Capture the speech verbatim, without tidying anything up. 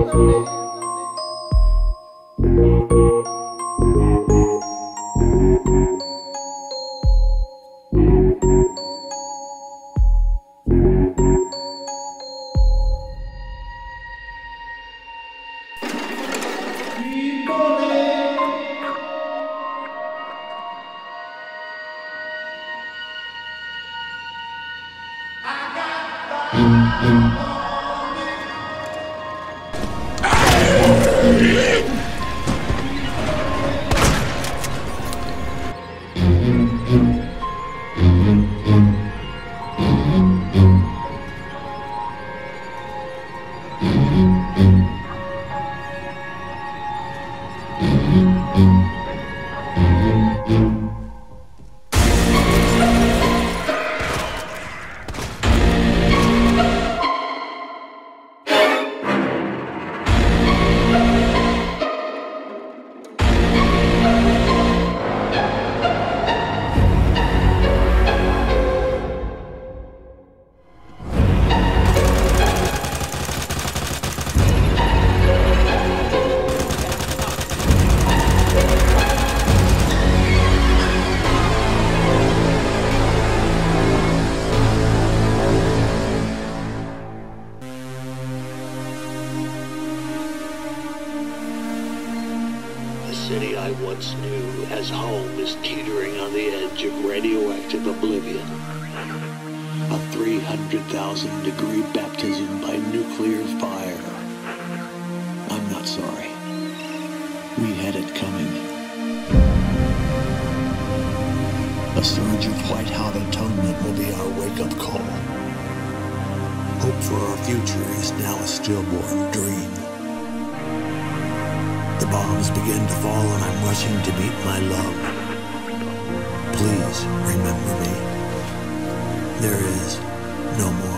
city I once knew as home is teetering on the edge of radioactive oblivion. A three hundred thousand degree baptism by nuclear fire. I'm not sorry. We had it coming. A surge of white-hot atonement will be our wake-up call. Hope for our future is now a stillborn dream. The bombs begin to fall and I'm rushing to meet my love. Please remember me. There is no more.